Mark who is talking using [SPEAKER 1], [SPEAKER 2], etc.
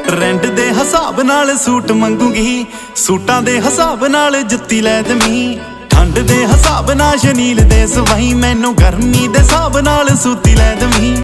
[SPEAKER 1] Trend दे हिसाब नाल suit मंगूंगी, सूटां दे हिसाब नाल जुत्ती लै दमी। ठंड दे हिसाब नाल शनील दे सवाई, मैनू गर्मी दे हिसाब नाल सूती लै दमी।